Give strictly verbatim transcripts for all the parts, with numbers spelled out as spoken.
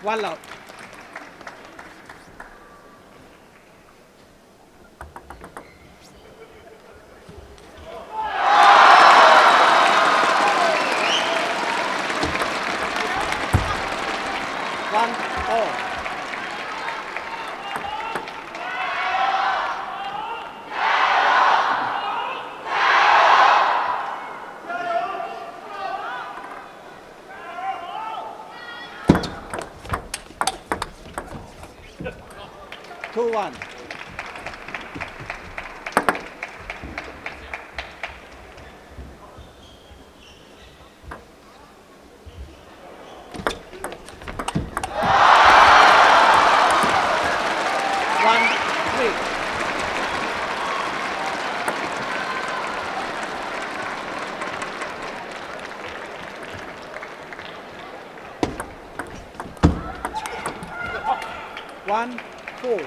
One out. One all. Two one. One three. One four.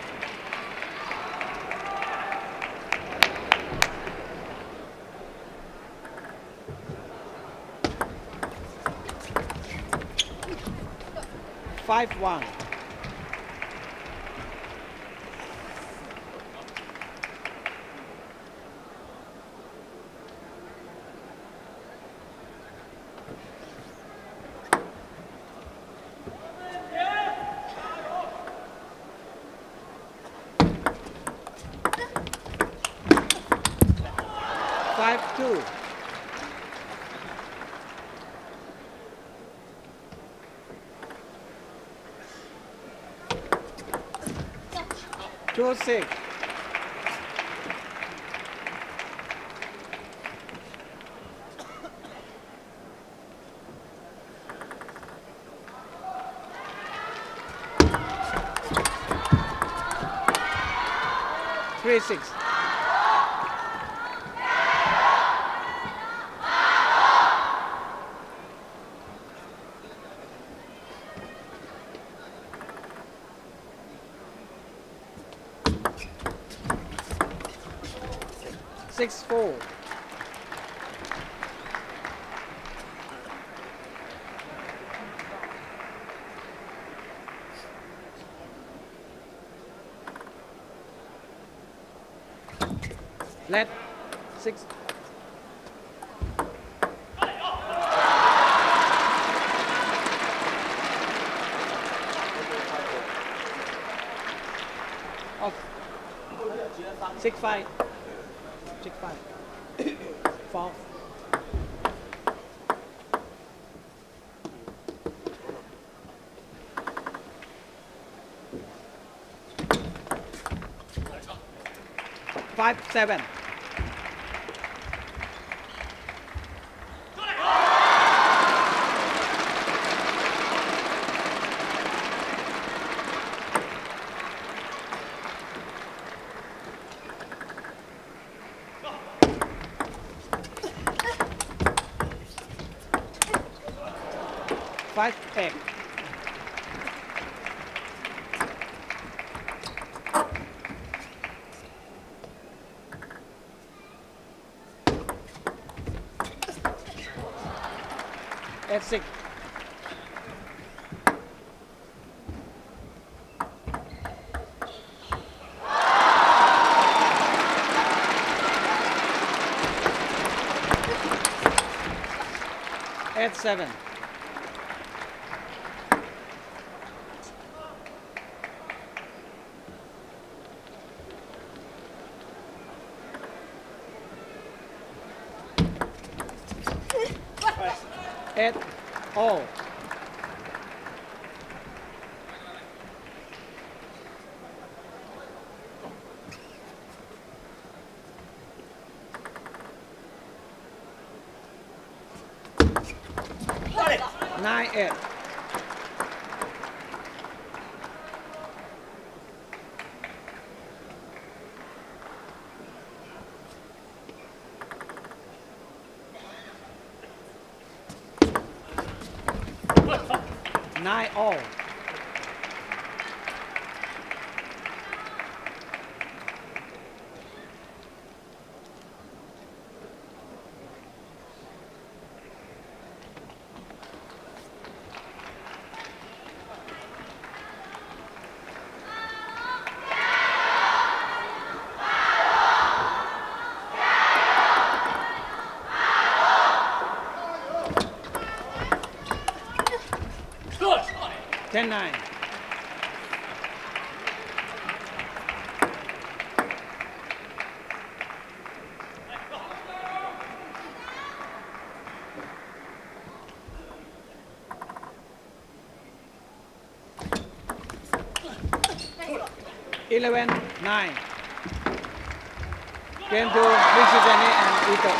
Five one. Five two. Two six. Three six. Six four. Let six. Off. Six five. Six five. Four. Five seven. Five eight. Eight six. Eight seven. Eight all. Nine eight. Nine all. ten nine. eleven nine. Game to Mizutani and Ito.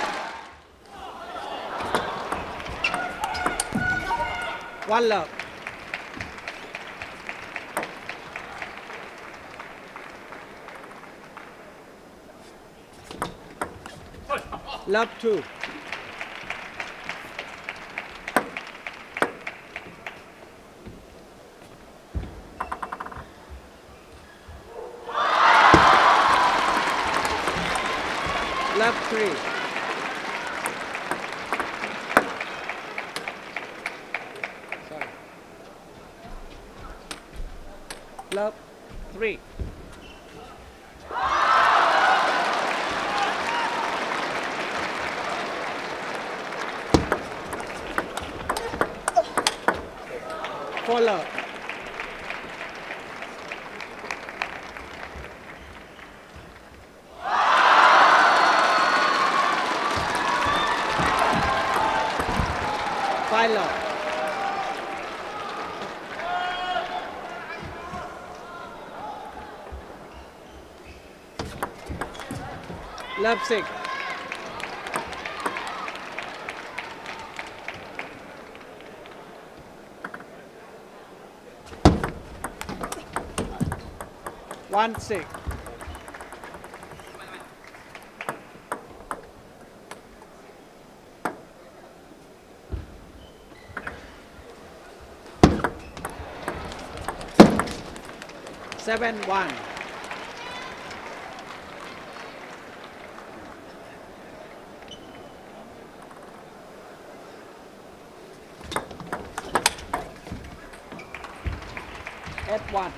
One love. Love two. Love three. Sorry. Love three. Four love. Five love. Love six. One six. Seven one. Eight one.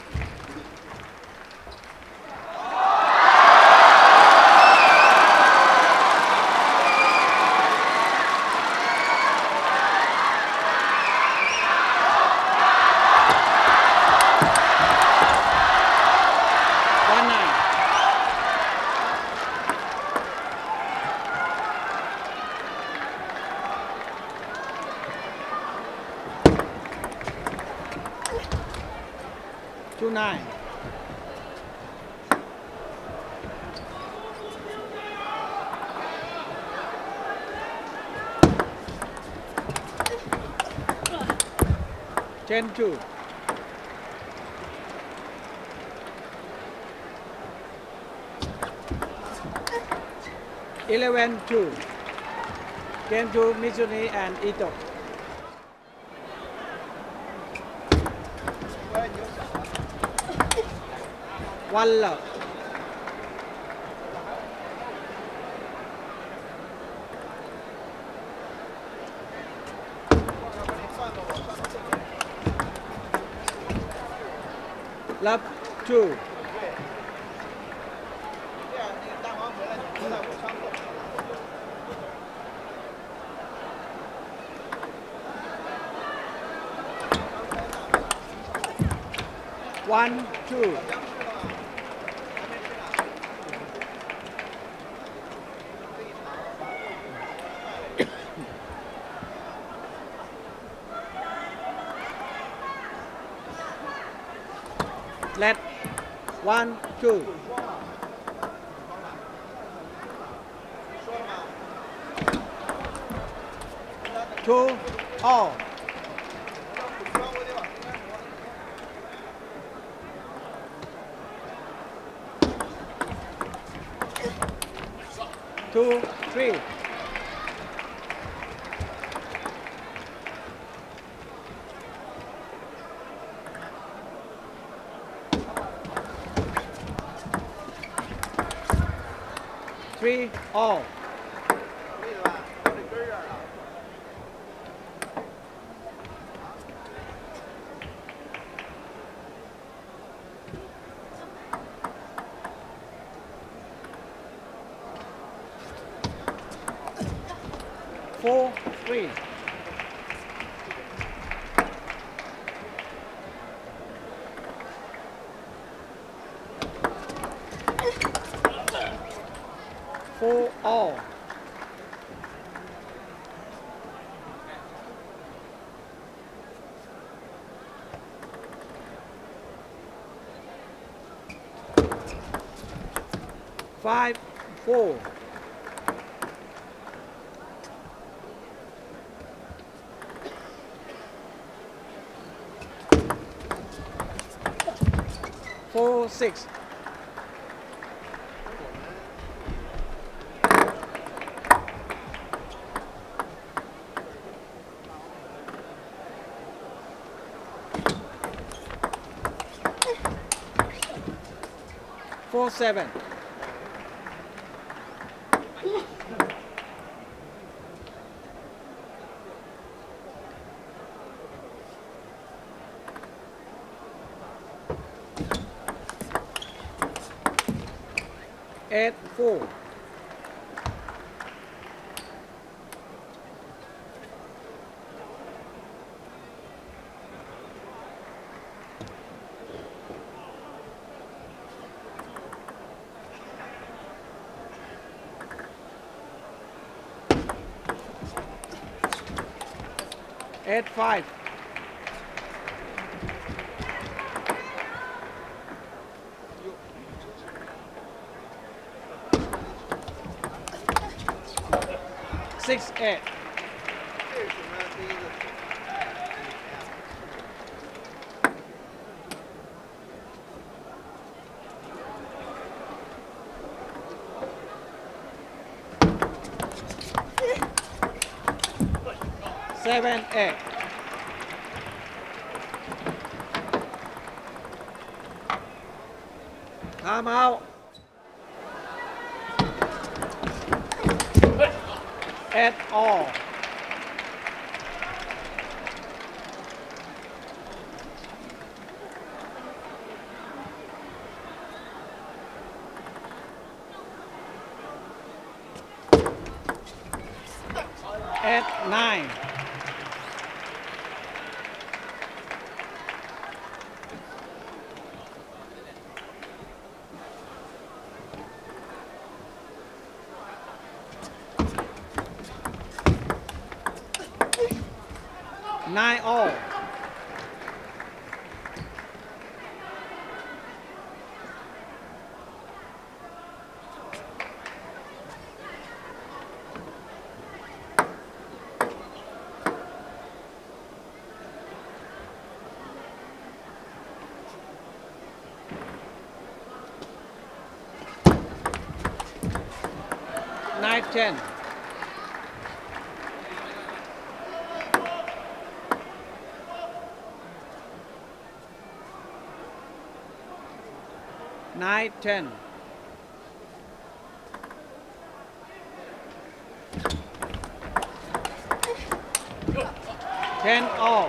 One nine. Two nine. Ten two. Eleven two. Game to Mizutani and Ito. One love. Love two. One two. Let one two. Two all. Two three. Three all. Four three. all. Five, four. Four, six. Four, seven. Eight, four. Eight, five. Six, eight. Seven, eight. Time out. At all. At nine. Nine all. Nine, ten. Nine, ten. Ten all.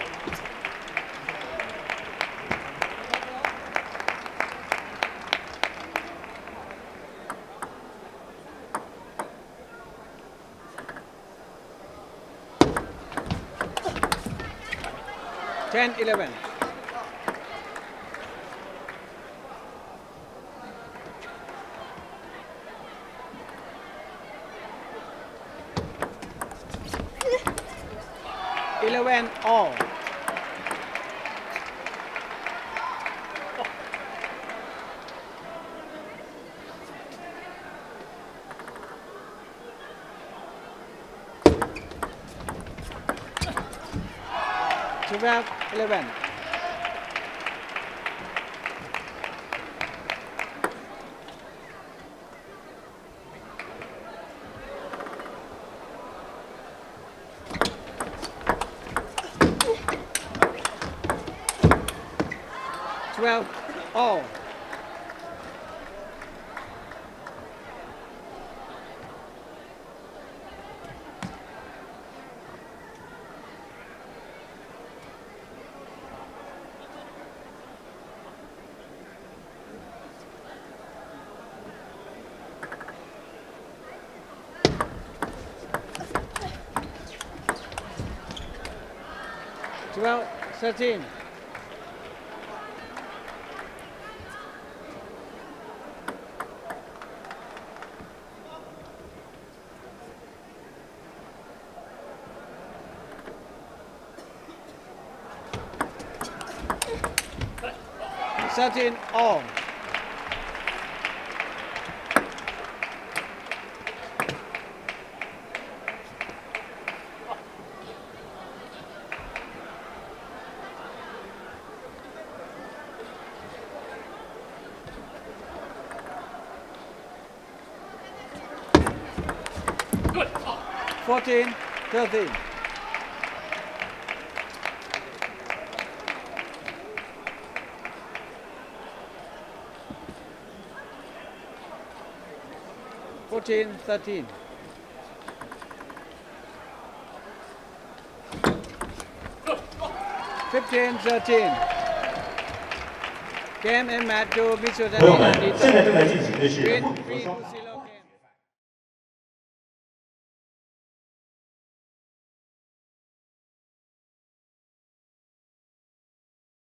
Ten, eleven. Eleven all. Twelve, eleven. Twelve all. Twelve, thirteen. thirteen all. fourteen thirteen. fourteen thirteen. fifteen thirteen. Game and match to Mitsutani 朋友们， and 现在正在 Ito. 进行的是 Green 混合 three 双 to 打。 zero.